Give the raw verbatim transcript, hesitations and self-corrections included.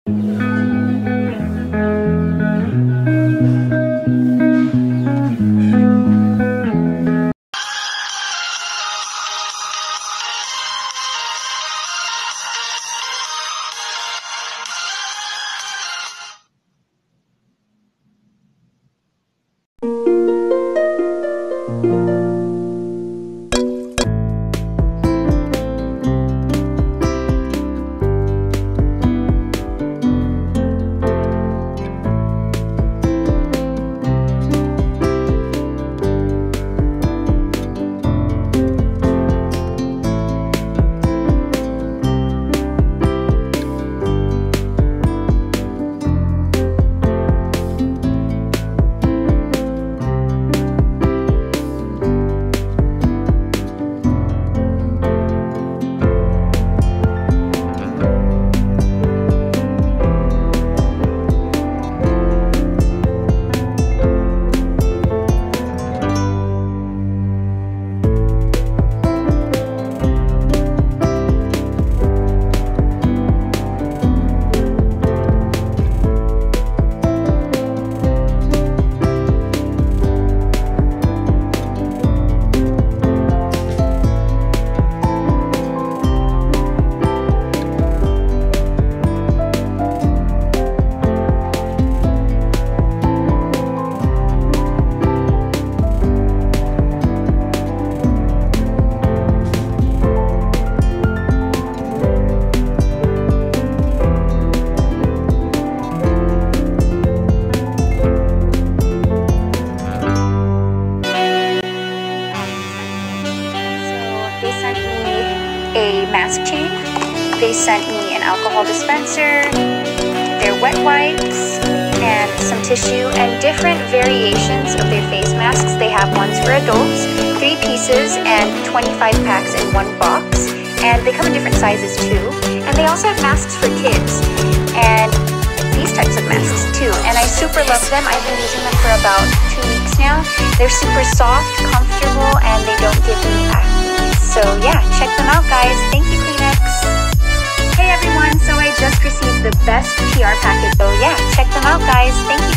mask chain. They sent me an alcohol dispenser, their wet wipes, and some tissue, and different variations of their face masks. They have ones for adults, three pieces, and twenty-five packs in one box. And they come in different sizes too. And they also have masks for kids, and these types of masks too. And I super love them. I've been using them for about two weeks now. They're super soft, comfortable, and they don't give me acne. So yeah, check them out, guys. Thank you, Kleenex. Hey everyone, so I just received the best P R package. So yeah, check them out, guys. Thank you.